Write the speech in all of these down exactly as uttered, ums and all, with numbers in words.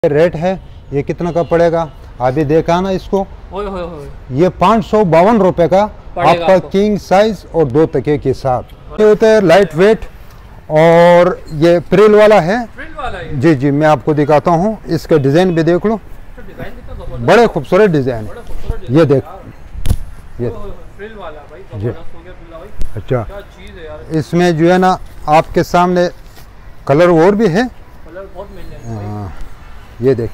Rate है। ये कितना का पड़ेगा अभी देखा ना इसको। ओए होए होए। ये पाँच सौ बावन रुपए का आपका किंग साइज और दो तकिए के साथ। ये होता है लाइट वेट और ये फ्रिल वाला है। फ्रिल वाला है। जी जी मैं आपको दिखाता हूँ, इसका डिजाइन भी देख लो, बड़े खूबसूरत डिजाइन है। ये देख ये फ्रिल वाला भाई जी। जबरदस्त हो गया बिल्ला भाई। अच्छा क्या चीज है यार। इसमें जो है ना आपके सामने कलर और भी है। कलर बहुत मिल रहे हैं हाँ, ये देख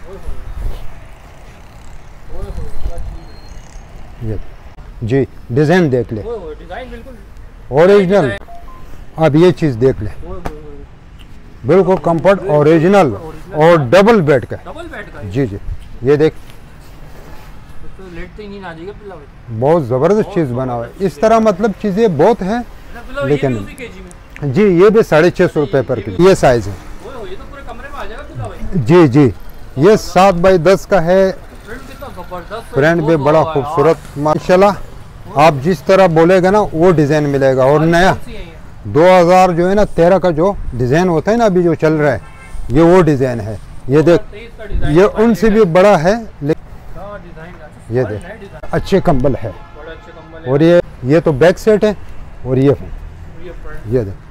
ये जी डिजाइन देख ले, डिजाइन बिल्कुल ओरिजिनल। अब ये चीज देख ले, बिल्कुल कंफर्ट ओरिजिनल और डबल बेड का। डबल बेड का। जी जी ये देख तो लेटते ही नहीं आ जाएगा पिल्ला भाई। बहुत जबरदस्त चीज बना हुआ है। इस तरह मतलब चीजें बहुत हैं, लेकिन ये भी उसी केजी में। जी ये भी साढ़े छः सौ रुपये पर किलो ये साइज है। ओए ये तो पूरे कमरे में आ जाएगा पिल्ला भाई। जी जी ये सात बाई दस का है। फ्रंट कितना जबरदस्त। फ्रंट भी बड़ा खूबसूरत माशाल्लाह। आप जिस तरह बोलेगा ना वो डिजाइन मिलेगा। और नया दो हज़ार जो है ना तेरह का जो डिजाइन होता है ना अभी जो चल रहा है, ये वो डिजाइन है। ये देख ये उनसे भी बड़ा है, लेकिन ये देख अच्छे कंबल है। और ये ये तो बैक सेट है और ये ये देख,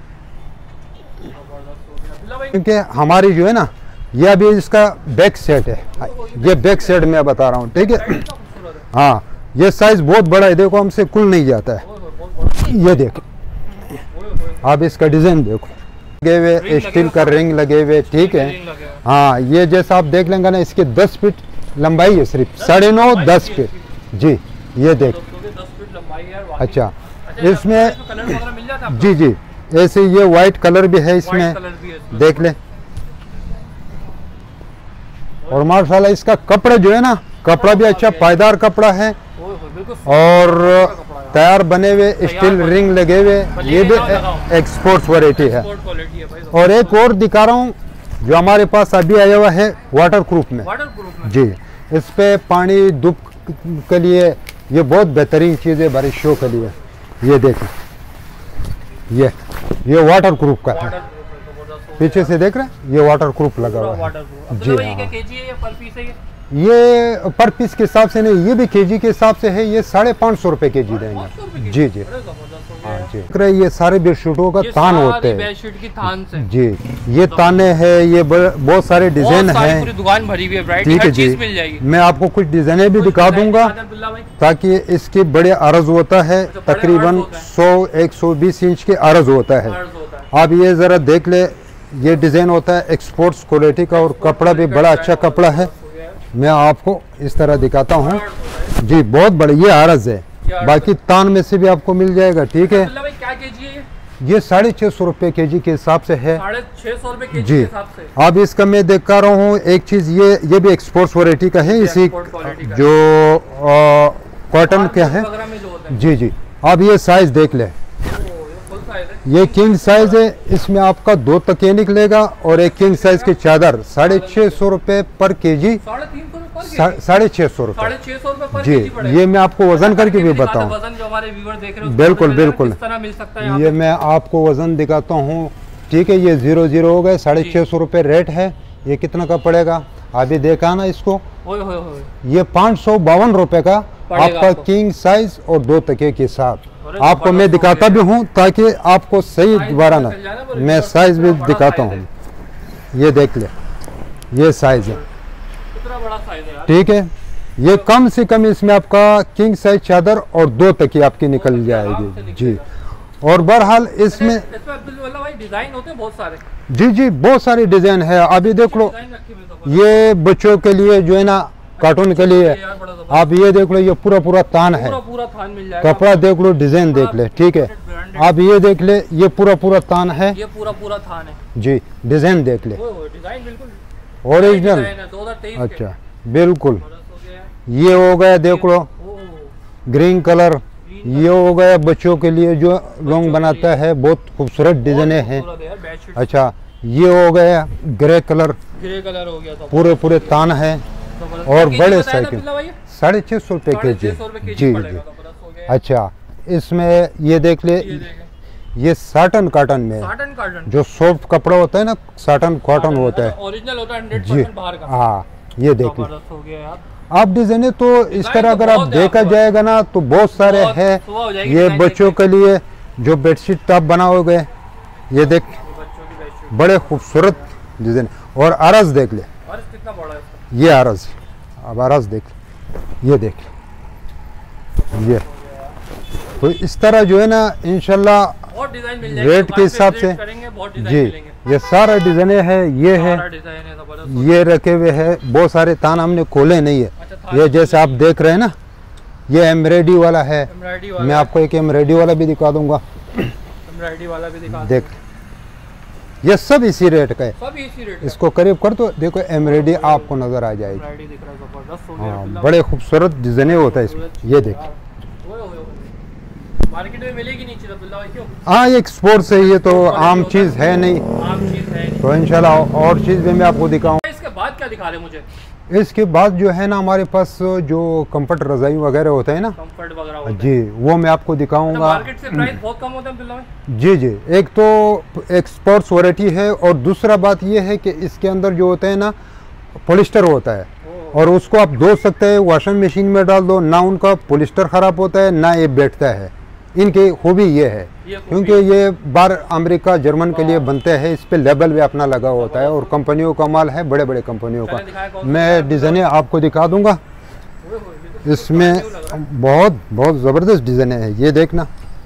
क्योंकि हमारी जो है ना ये अभी इसका बैक सेट है। ये बैक सेट मैं बता रहा हूँ, ठीक है। हाँ ये साइज बहुत बड़ा है, देखो हमसे कुल नहीं जाता है। ये देखो आप इसका डिजाइन देखो, लगे हुए स्टील का रिंग लगे हुए, ठीक है। हाँ ये जैसा आप देख लेंगे ना इसके दस फीट लंबाई है, सिर्फ साढ़े नौ दस फीट। जी ये देख अच्छा इसमें जी जी ऐसे ये वाइट कलर भी है इसमें, देख ले। और माशाल्लाह इसका कपड़ा जो है ना कपड़ा भी अच्छा पायदार कपड़ा है और तैयार बने हुए स्टील रिंग लगे हुए। ये भी एक्सपोर्ट वैरायटी है। और एक और दिखा रहा हूँ जो हमारे पास अभी आया हुआ है वाटर प्रूफ में। जी इस पे पानी धूप के लिए ये बहुत बेहतरीन चीज़ है, बारिशों के लिए। ये देखिए ये ये वाटर प्रूफ का है, पीछे से देख रहे हैं ये वाटर प्रूफ लगा हुआ है। जी हाँ ये पर पीस के हिसाब से नहीं, ये भी केजी के हिसाब से है। ये साढ़े पाँच सौ रुपये के जी देंगे। जी जी हाँ जी ये सारे बेडशीटों का तान होते हैं। जी ये ताने हैं, ये बहुत सारे डिजाइन हैं, दुकान भरी हुई है। ठीक है जी। मैं आपको कुछ डिजाइने भी दिखा दूंगा ताकि इसकी बड़े अर्ज होता है, तकरीबन सौ एक सौ बीस इंच के अर्ज होता है। आप ये जरा देख ले, ये डिजाइन होता है एक्सपोर्ट्स क्वालिटी का और कपड़ा भी बड़ा अच्छा कपड़ा है। मैं आपको इस तरह दिखाता हूँ जी, बहुत बड़ा ये आरज है, बाकी तान में से भी आपको मिल जाएगा, ठीक है। क्या केजी है ये? ये साढ़े छः सौ रुपये के जी के हिसाब से है। साढ़े छः सौ रुपये के जी जी के हिसाब से। अब इसका मैं देख कर रहा हूँ एक चीज़, ये ये भी एक्सपोर्ट्स वैरायटी का है। इसी जो कॉटन क्या है जी जी। अब ये साइज देख ले, ये किंग साइज है। इसमें आपका दो तकिए निकलेगा और एक किंग साइज की चादर। साढ़े छः सौ रुपये पर के जी, साढ़े छः सौ रुपये जी। ये मैं आपको वजन करके भी बताऊँ, बिल्कुल बिल्कुल ये मैं आपको वजन दिखाता हूँ, ठीक है। ये जीरो जीरो हो गए, साढ़े छः सौ रुपये रेट है। ये कितना का पड़ेगा अभी देखा ना इसको। ये पाँच सौ बावन रुपये का आपका किंग साइज और दो तकिए के साथ। आपको मैं दिखाता भी हूँ ताकि आपको सही दोबारा ना, मैं साइज भी दिखाता हूँ। ये देख ले ये साइज है, ठीक है। ये कम से कम इसमें आपका किंग साइज चादर और दो तकिए आपकी निकल जाएगी जी। और बहरहाल इसमें डिजाइन होते हैं बहुत सारे। जी जी बहुत सारे डिजाइन है। अभी देख लो ये बच्चों के लिए जो है ना कार्टून के लिए, आप ये देख लो ये पूरा पूरा तान है, पूरा पूरा थान मिल जाएगा। कपड़ा देख लो, डिजाइन देख ले, ठीक है। आप ये देख ले ये पूरा पूरा तान है, ये पूरा पूरा थान है जी। डिजाइन देख ले, डिजाइन बिल्कुल ओरिजिनल। अच्छा बिल्कुल ये हो गया, देख लो ग्रीन कलर। ये हो गया बच्चों के लिए जो लोग बनाता है, बहुत खूबसूरत डिजाइने हैं। अच्छा ये हो गया ग्रे कलर, ग्रे कलर हो गया, पूरे पूरे तान है और बड़े साइकिल साढ़े छः सौ रुपये के जी जी जी। अच्छा इसमें ये देख ले, ये साटन कॉटन में है। साटन कॉटन जो सॉफ्ट कपड़ा होता है ना, साटन कॉटन होता है ओरिजिनल होता है हंड्रेड जी। परसेंट बाहर का। हाँ ये देख लो जबरदस्त हो गया यार। आप डिजाइने तो इस डिजाइन तरह तो अगर आप बहुत है देखा आपके जाएगा ना तो बहुत सारे बहुत हैं। सुबह हो जाएगी ये डिजाइन बच्चों के लिए जो बेडशीट टॉप बनाओगे, ये देख ये बच्चों की बेडशीट। बड़े खूबसूरत डिजाइन। और अरज देख ले, और कितना बड़ा है इसका? ये अरज, अब अरज देख ले, ये देख ले, ये तो इस तरह जो है ना इंशाल्लाह बहुत डिजाइन मिल जाएगी रेट दुकान के पे हिसाब विजिट से करेंगे, बहुत डिजाइन जी। मिलेंगे। ये सारा डिजाइन है, ये है, सारा डिजाइन है जबरदस्त। ये रखे हुए है बहुत सारे तान हमने खोले नहीं है। अच्छा, थान ये जैसे आप देख रहे हैं ना, ये एम्ब्रॉयडरी वाला है। एम्ब्रॉयडरी मैं वाला, आपको एक एम्ब्रॉयडरी वाला भी दिखा दूंगा, एम्ब्रॉयडरी वाला भी दिखा देख ये सब इसी रेट का है। सब इसी रेट इसको करीब कर तो देखो एम्ब्रॉयडरी आपको नजर आ जाएगी। एम्ब्रॉयडरी दिख रहा है, जबरदस्त हो गया हाँ बिल्ला। बड़े खूबसूरत डिजाइने होता है इसमें, ये देख। ओए ओए ओए, मार्केट में मिलेगी नहीं चीज़ बिल्ला भाई, क्यों? हाँ एक स्पोर्ट्स है, ये तो आम चीज़ है नहीं, आम चीज़ है नहीं। तो इंशाल्लाह और चीज़ भी मैं आपको दिखाऊँ। इसके बाद क्या दिखा रहे मुझे? इसके बाद जो है ना हमारे पास जो कंफर्ट रजाई वगैरह होता है ना कंफर्ट वगैरह होता है। जी, वो मैं आपको दिखाऊंगा। मार्केट से प्राइस बहुत कम होता है बिल्ला भाई। जी जी, एक तो एक स्पोर्ट्स वैरायटी है और दूसरा बात ये है कि इसके अंदर जो होता है ना पॉलिस्टर होता है और उसको आप धो सकते हैं, वॉशिंग मशीन में डाल दो ना, उनका पॉलिस्टर ख़राब होता है ना ये बैठता है। इनकी खूबी ये है ये खूबी क्योंकि ये बाहर अमेरिका जर्मन के लिए बनते हैं, इस पे लेबल भी अपना लगा होता है और कंपनियों का माल है, बड़े बड़े कंपनियों पहले दिखाया का। कौन सा मैं डिज़ाइने आपको दिखा दूंगा। ओए ओए, ये तो इसमें क्यों लग रहा है? बहुत बहुत ज़बरदस्त डिज़ाइने हैं, ये देखना,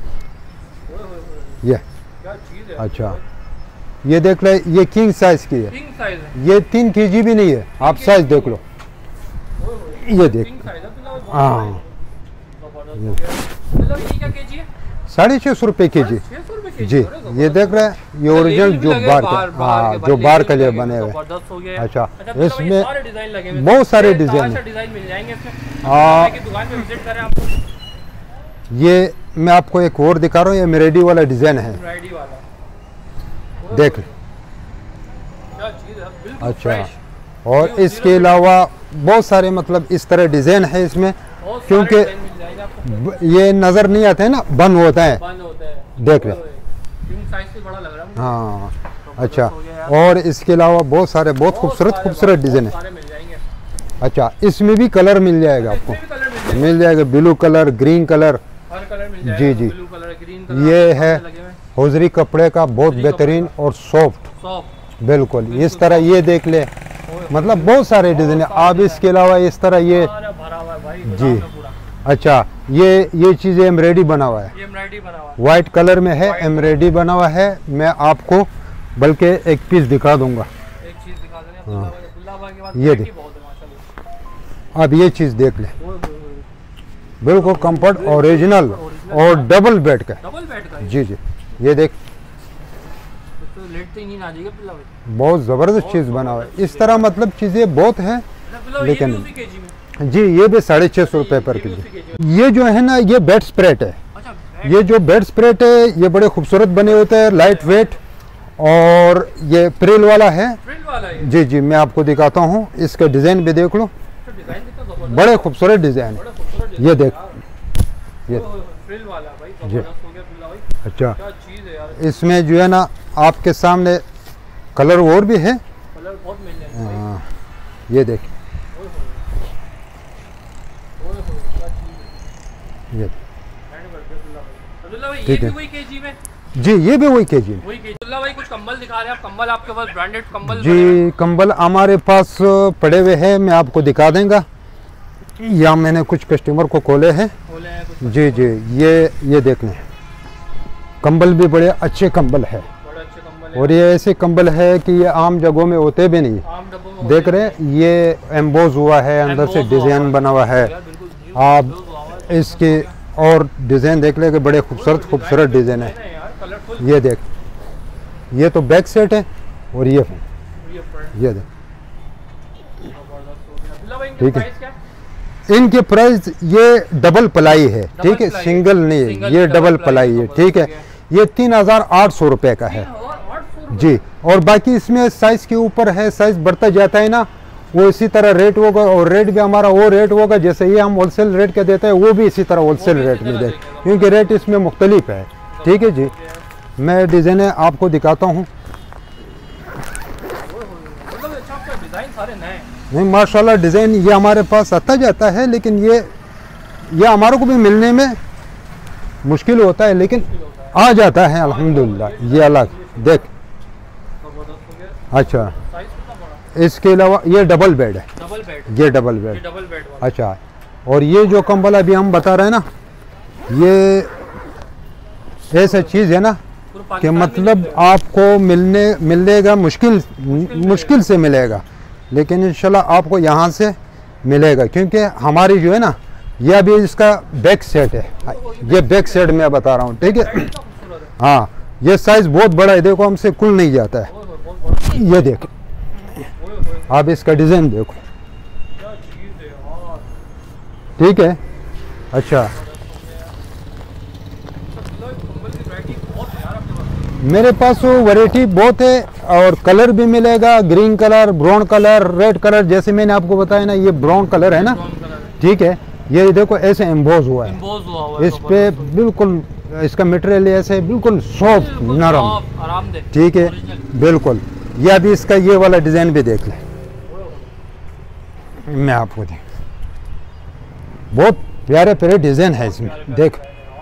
ओए ओए ओए, ये क्या चीज़ है? अच्छा ये देख ले, ये किंग साइज की है, किंग साइज है। ये तीन केजी भी नहीं है, आप साइज देख लो, ओए ओए, ये देख। किंग साइज है बिल्ला भाई, बहुत हाँ जबरदस्त हो गया। बिल्ला भाई, ये क्या केजी है? साढ़े छः सौ रुपये के जी। छह सौ रुपए केजी? जी अरे जबरदस्त। ये देख रहे हैं, ये ओरिजिनल लेबल भी जो लगे बार बाहर- के, बाहर हाँ के जो बाहर बार लेबल के लिए भी बने लगे, हुए। जबरदस्त हो गया। अच्छा, बिल्ला इसमें भाई, सारे डिजाइन लगे हुए हैं। बहुत सारे ये डिजाइन कहाँ हैं। से डिजाइन मिल जाएंगे इसमें? हाँ। की दुकान पे विजिट करें आपको। ये मैं आपको एक और दिखा रहा हूँ, ये मेरेडी वाला डिज़ाइन है, एम्ब्रॉयडरी वाला। देख ले। क्या चीज़ है, बिल्कुल अच्छा, फ्रेश। और इसके अलावा बहुत सारे मतलब इस तरह डिज़ाइन है इसमें, बहुत सारे क्योंकि डिजाइन मिल जाएगा आपको। ब- ये नज़र नहीं आते हैं ना, बंद होता है, बंद होता है। देख ले। ओए ओए, किंग साइज से बड़ा लग रहा है मुझे। हाँ जबरदस्त अच्छा। हो गया यार। और इसके अलावा बहुत सारे बहुत खूबसूरत सारे- खूबसूरत डिज़ाइन बहुत है। सारे मिल जाएंगे। अच्छा, इसमें भी कलर मिल जाएगा आपको, इसमें भी कलर मिल जाएंगे। मिल जाएगा ब्लू कलर, ग्रीन कलर, हर कलर मिल जाएगा। जी, जी। ब्लू कलर, ग्रीन कलर, ये आपको है सारे लगे हुए हैं। होजरी कपड़े का बहुत होजरी बेहतरीन कपड़े और सॉफ्ट, सॉफ्ट। बिल्कुल बिल्कुल इस तरह ये देख ले, ओए, मतलब बहुत सारे डिज़ाइन है। आप इसके अलावा इस तरह ये, सारा भरा हुआ है भाई, जी। गोदाम में पूरा। अच्छा ये ये चीज़ें एम्ब्रॉयडरी बना हुआ है, ये एम्ब्रॉयडरी बना हुआ है। वाइट कलर में है, एम्ब्रॉयडरी बना हुआ है। मैं आपको बल्कि एक पीस दिखा दूंगा। एक चीज दिखा दें अब्दुल्ला भाई, अब्दुल्ला भाई के पास ये वैरायटी देख। बहुत है माशाल्लाह। अब ये चीज़ देख ले, ओए ओए ओए, बिल्कुल कंफर्ट ओरिजिनल और डबल बेड का है। डबल बेड का है। जी जी, ये देख, तो लेट तो ही नहीं आ जाएगा अब्दुल्ला भाई। बहुत ज़बरदस्त चीज़ बना हुआ है। इस तरह मतलब चीज़ें बहुत हैं। अब्दुल्ला भाई, ये लेकिन- भी उसी केजी में। जी ये भी साढ़े छः सौ रुपये पर ये भी के उसी जी। केजी में। ये जो है ना ये बेड स्प्रेड है, अच्छा, बेड ये जो बेड स्प्रेड है ये बड़े खूबसूरत बने होते हैं, लाइट वेट, और ये प्रिल वाला है। प्रिंट वाला है। जी जी, मैं आपको दिखाता हूँ, इसका डिज़ाइन भी देख लो, तो डिजाइन कितना जबरदस्त, बड़े खूबसूरत डिज़ाइन है। बड़ा खूबसूरत ये डिजाइन देख, यार। ये ओए ओए, प्रिल वाला भाई, जबरदस्त हो गया अब्दुल्ला भाई। अच्छा, क्या चीज है यार, इसमें जो है ना आपके सामने कलर और भी है। कलर बहुत मिल जाएंगे भाई। हाँ, ये देख, ओए ओए, ओए ओए, क्या चीज है। ये हैंड कर दे अब्दुल्ला भाई। अब्दुल्ला भाई, ये ठीक भी है। वही केजी में? जी ये भी वही के जी वही केजी। अब्दुल्ला भाई, कुछ कंबल दिखा रहे हैं आप, कंबल आपके पास ब्रांडेड कंबल बने हुए हैं। जी, कंबल हमारे पास पड़े हुए हैं, मैं आपको दिखा देंगे। या मैंने कुछ कस्टमर को खोले हैं। खोले हैं कुछ, जी जी, ये ये देख लें, कंबल भी बड़े अच्छे कंबल है, बड़े अच्छे कंबल हैं। और ये ऐसे कंबल है कि ये आम जगहों में होते भी नहीं। आम डब्बों में देख रहे हैं, ये एम्बोज हुआ है, अंदर से Emboss हुआ डिज़ाइन हुआ बना हुआ है। यार, बिल्कुल न्यू आप emboss हुआ हुआ है। इसके और डिज़ाइन देख ले कि बड़े खूबसूरत खूबसूरत डिज़ाइन है। है यार, कलरफुल। ये देख, ये तो बैक सेट है, और ये ये फ्रंट ये देख, जबरदस्त हो गया। अब्दुल्ला भाई, इनका ठीक है। प्राइस क्या है? इनके प्राइस ये डबल प्लाई है, ठीक है, प्लाई है। सिंगल नहीं है, सिंगल ये डबल डबल प्लाई प्लाई है, डबल ठीक है। प्लाई ये तीन हजार आठ सौ रुपये का है। और आठ सौ रुपये। जी, और बाकी इसमें साइज के ऊपर है, साइज बढ़ता जाता है ना, वो इसी तरह रेट होगा, और रेट भी हमारा वो रेट होगा जैसे ये हम होलसेल रेट के देते हैं, वो भी इसी तरह होलसेल इसी रेट तरह में दे, देंगे। क्योंकि रेट इसमें मुख्तलिफ है, ठीक है जी। मैं डिज़ाइन आपको दिखाता हूँ। मतलब अच्छा आपका डिजाइन सारे नए हैं। नहीं माशाल्लाह डिज़ाइन ये हमारे पास आता जाता है, लेकिन ये ये हमारे को भी मिलने में मुश्किल होता है, लेकिन आ जाता है अल्हम्दुलिल्लाह। ये अलग देख, जबरदस्त हो गया। अच्छा साइज कितना बड़ा? इसके अलावा ये डबल बेड है, डबल बेड। ये डबल ये बेड। डबल बेड वाला। अच्छा, और ये जो कंबल अभी हम बता रहे हैं ना, ये ऐसा चीज़ है ना पूरा कि पाकिस्तान में मतलब मिलेगा। आपको मिलने मिलेगा मुश्किल मुश्किल से मिलेगा, लेकिन इंशाल्लाह आपको यहाँ से मिलेगा, क्योंकि हमारी जो है ना ये अभी इसका बैक सेट है, ये बैक सेट मैं बता रहा हूँ, ठीक है। कितना खूबसूरत है। हाँ ये साइज़ बहुत बड़ा है, देखो हमसे कुल नहीं जाता है। ओए होए, बहुत बड़ा। ये देखो, ओए होए, आप इसका डिज़ाइन देखो, क्या चीज है यार। ठीक है। अच्छा कंबल की वैरायटी बहुत है यार आपके पास। मेरे पास वैरायटी बहुत है, और कलर भी मिलेगा, green colour, brown colour, red colour. जैसे मैंने आपको बताया ना, ये ब्राउन कलर है ना, ब्राउन कलर है। ठीक है। ये देखो ऐसे एम्बोज हुआ है, एम्बोज हुआ हुआ है। इस पे बिल्कुल इसका मटेरियल ऐसे बिल्कुल सॉफ्ट बिल्कुल नरम, सॉफ्ट, आरामदेह। ठीक है ओरिजिनल। बिल्कुल। ये अभी इसका ये वाला डिज़ाइन भी देख ले, मैं आपको देख, बहुत प्यारे प्यारे डिज़ाइन है इसमें, देख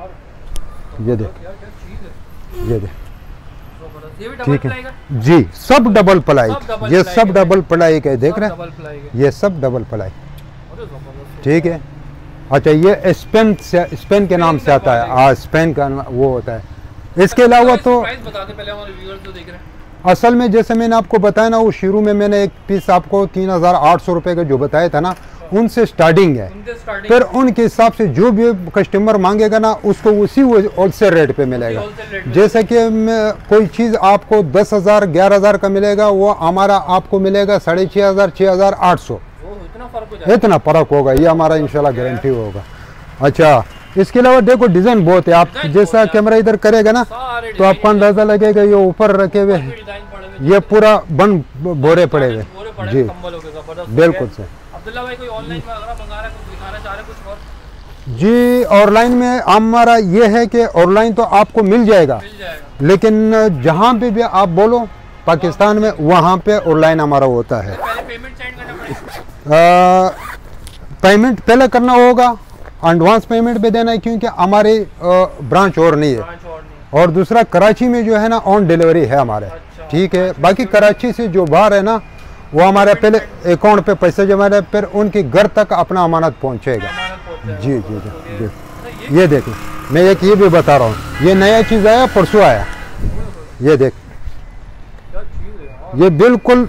ये देख, क्या क्या चीज है। ये देख, जबरदस्त। ये भी डबल ठीक प्लाई है का। जी, सब डबल प्लाई, सब डबल ये प्लाई सब का। डबल प्लाई का है, देख सब रहे डबल प्लाई का। हैं, ये सब डबल प्लाई, अरे जबरदस्त। ठीक है। अच्छा ये स्पेन से, स्पेन के नाम से आता है, हाँ स्पेन का वो होता है। इसके अलावा तो प्राइस बता दे पहले हमारे व्यूअर्स जो देख रहे हैं। असल में जैसे मैंने आपको बताया ना, वो शुरू में मैंने एक पीस आपको तीन हज़ार आठ सौ रुपये का जो बताया था ना, उनसे स्टार्टिंग है। उनके स्टार्टिंग फिर उनके हिसाब से जो भी कस्टमर मांगेगा ना, उसको उसी होलसेल रेट पे मिलेगा। होलसेल रेट में। जैसे कि मैं- कोई चीज़ आपको दस हज़ार ग्यारह हज़ार का मिलेगा, वो हमारा आपको मिलेगा साढ़े छः हज़ार छः हज़ार आठ सौ, वो इतना फर्क हो जाएगा। इतना फ़र्क होगा, ये हमारा इंशाल्लाह गारंटी होगा। अच्छा इसके अलावा देखो डिज़ाइन बहुत है, आप डिज़ाइन जैसा बहुत है। कैमरा इधर करेगा ना, सारे तो आपको अंदाज़ा लगेगा ये ऊपर रखे हुए हैं, डिजाइन पड़े हुए। ये पूरा बन बोरे पड़े हुए पूरे पड़े जी, हुए कंबल हो गए, जबरदस्त हो बिल्कुल गए। से अब्दुल्ला भाई कोई ऑनलाइन में अगर मंगा रहा है, कुछ दिखाना चाह रहे हैं कुछ और जी। ऑनलाइन में हमारा ये है कि ऑनलाइन तो आपको मिल जाएगा, मिल जाएगा। लेकिन जहाँ पे भी आप बोलो पाकिस्तान में, वहाँ पे ऑनलाइन हमारा होता है। पहले पेमेंट सेंड करना पड़ेगा। पेमेंट पहले करना होगा, एडवांस पेमेंट भी देना है, क्योंकि हमारे ब्रांच और नहीं है, ब्रांच और नहीं। और दूसरा कराची में जो है ना ऑन डिलीवरी है हमारे, अच्छा। ठीक है। बाकी कराची से जो बाहर है ना, वो हमारे पहले अकाउंट पे पैसे जमा रहे, फिर उनके घर तक अपना अमानत पहुँचेगा। अमानत पहुंच जाएगा। जी जी जी जी। तो ये ये देखिए, मैं एक ये भी बता रहा हूँ, ये नया चीज़ आया, परसों आया, ये देख, क्या चीज है यार। ये बिल्कुल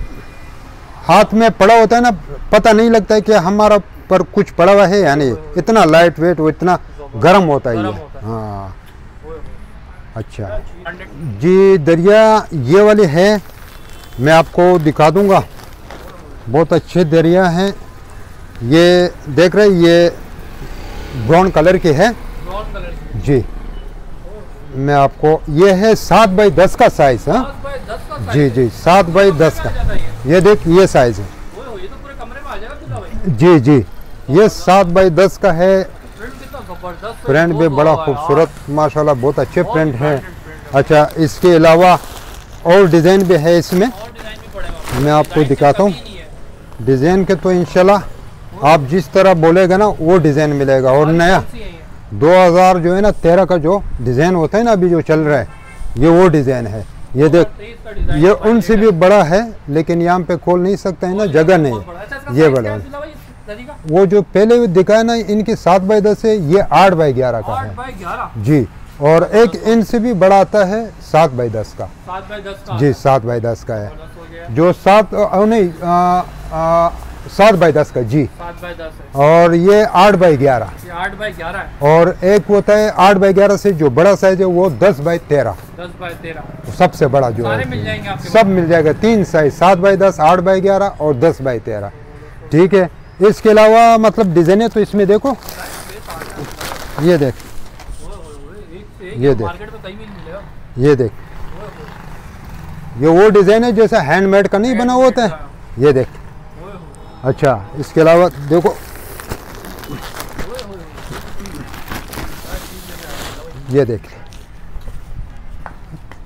हाथ में पड़ा होता है ना, पता नहीं लगता है कि हमारा पर कुछ पड़ा हुआ है या नहीं, इतना लाइट वेट, वो इतना गर्म होता है ये। गर्म होता है। हाँ ओए होए, अच्छा क्या चीज। जी। दरिया ये वाली है, मैं आपको दिखा दूंगा, बहुत अच्छे दरिया हैं। ये देख रहे, ये ब्राउन कलर के है ब्राउन कलर की। जी। मैं आपको, ये है सात बाई दस का साइज, हाँ दस बाय दस का साइज जी है। जी, सात बाई दस आ का। जाता है ये। ये देख, ये साइज है ओए होए, ये तो पूरे कमरे में आ जाएगा अब्दुल्ला भाई। जी जी। ये सात बाई दस का है, प्रिंट कितना जबरदस्त है। प्रिंट भी बहुत बड़ा हुआ है यार। खूबसूरत माशाल्लाह, बहुत अच्छे बहुत प्रिंट हैं। ब्रांडेड प्रिंट है। अच्छा इसके अलावा और डिज़ाइन भी है इसमें, और डिजाइन भी पड़ेगा आपको। मैं आपको डिजाइन की दिखाता हूँ। कमी नहीं है। डिज़ाइन के तो इंशाल्लाह आप जिस तरह बोलेगा ना, वो डिज़ाइन मिलेगा। और नया कौन सी है ये? दो हज़ार जो है ना तेरह का जो डिज़ाइन होता है ना, अभी जो चल रहा है, ये वो डिज़ाइन है। ये देख, तेईस का डिजाइन ये है, उनसे भी बड़ा है, लेकिन यहाँ पे खोल नहीं सकते हैं ना, जगह नहीं बहुत बड़ा है। अच्छा, इसका है, ये size बड़ा क्या है। अब्दुल्ला भाई, दरी का? वो जो पहले दिखाया ना, इनकी सात बाई दस है, ये आठ बाई ग्यारह का आठ है बाय ग्यारह। जी। और एक इनसे भी बड़ा आता है सात बाई दस का सात बाय दस का। जी, सात बाई दस का है। जबरदस्त हो गया। जो सात अ, नहीं आ, आ, सात बाई दस का जी। सात बाय दस है। और ये आठ बाई ग्यारह, ये आठ बाय ग्यारह है। और एक होता है आठ बाई ग्यारह से जो बड़ा साइज है, वो दस बाई तेरह, दस बाय तेरह। सबसे बड़ा जो सारे है, मिल जाएंगे आपके सब मिल जाएगा। तीन साइज, सात बाई दस, आठ बाई ग्यारह और दस बाई तेरह, ठीक है। इसके अलावा मतलब डिजाइने तो इसमें देखो, ये देख, ओए होए होए, एक से एक ये देख। मार्केट में कहीं भी नहीं मिलेगा। ये देख, ओए होए, ये वो डिजाइन है जैसा हैंडमेड का नहीं बना होता है, ये देख। ओए होए, अच्छा इसके अलावा देखो, ओए होए। ये देख,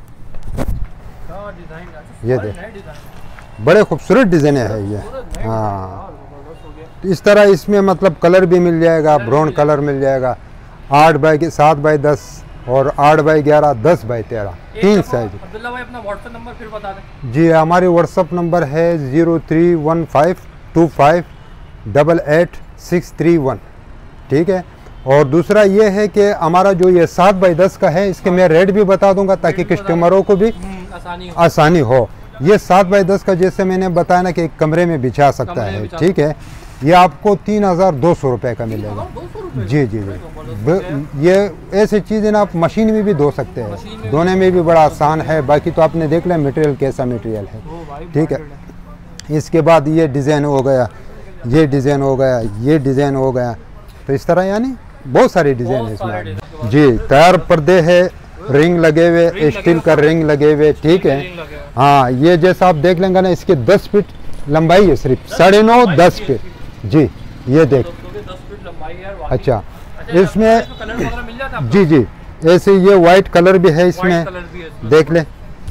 डिजाइन ये देख, बड़े खूबसूरत डिजाइन है ये। हाँ, इस तरह इसमें मतलब कलर भी मिल जाएगा, ब्राउन कलर मिल जाएगा, आठ बाई सात बाई दस और आठ बाई ग्यारह, दस बाई तेरह, तीन साइज। अब्दुल्ला भाई अपना व्हाट्सएप नंबर फिर बता दें। जी, हमारी व्हाट्सअप नंबर है zero three one five two five double eight six three one, ठीक है। और दूसरा ये है कि हमारा जो ये सात बाई दस का है, इसके मैं रेट भी बता दूंगा ताकि कस्टमरों को भी आसानी हो। आसानी हो। ये सात बाई दस का जैसे मैंने बताया ना कि एक कमरे में बिछा सकता है, ठीक है। ये आपको तीन हज़ार दो सौ रुपये का मिलेगा। जी जी जी, ये ऐसी चीज़ें ना आप मशीन में भी धो सकते हैं, धोने में भी बड़ा आसान है। बाकी तो आपने देख लिया मटेरियल कैसा मटेरियल है, ठीक है। इसके बाद ये डिज़ाइन हो गया, ये डिज़ाइन हो गया, ये डिज़ाइन हो गया। तो इस तरह यानी बहुत सारे डिज़ाइन है इसमें। जी, तैयार पर्दे है, रिंग लगे हुए, स्टील का रिंग लगे हुए, ठीक है। हाँ, ये जैसा आप देख लेंगे ना, इसके दस फीट लंबाई है, सिर्फ साढ़े नौ दस फीट। जी, ये देख, अच्छा, इसमें जी जी ऐसे ये वाइट कलर भी है इसमें, देख ले।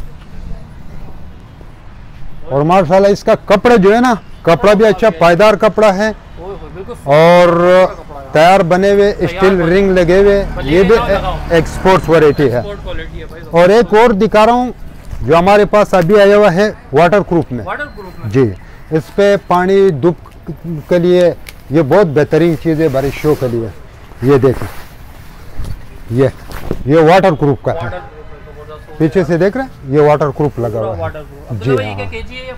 और माशाल्लाह इसका कपड़ा जो है ना, कपड़ा भी अच्छा पायदार कपड़ा है और तैयार बने हुए स्टील रिंग लगे हुए, ये भी एक्सपोर्ट वैरायटी है। और एक और दिखा रहा हूँ जो हमारे पास अभी आया हुआ है वाटर प्रूफ में। जी, इस पे पानी धूप के लिए ये बहुत बेहतरीन चीज़ है, बारिशों के लिए। ये देखिए, ये ये वाटर प्रूफ का है, पीछे से देख रहे हैं, ये वाटर प्रूफ लगा हुआ है। जी हाँ,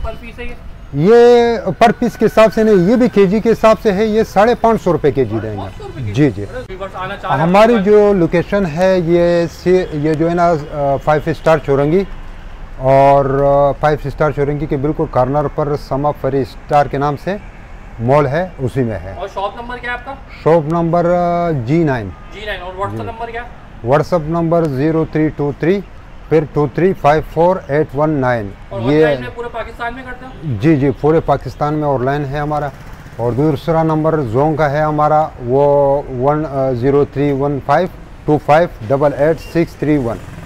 ये पर पीस के हिसाब से नहीं, ये भी केजी के हिसाब से है। ये साढ़े पाँच सौ रुपये के जी देंगे। जी जी, हमारी जो लोकेशन है ये ये जो है ना फाइव स्टार चौरंगी, और फाइव स्टार चौरंगी के बिल्कुल कॉर्नर पर समा फरी स्टार के नाम से मॉल है, उसी में है। और शॉप नंबर क्या है आपका? शॉप नंबर जी नाइन। जी नाइन। और व्हाट्सएप नंबर क्या? WhatsApp number zero three two three फिर two three five four eight one nine. ये पूरे पाकिस्तान में करते हैं? जी जी, पूरे पाकिस्तान में ऑनलाइन है हमारा। और दूसरा नंबर जोन का है हमारा, वो one zero three one five two five double eight six three one.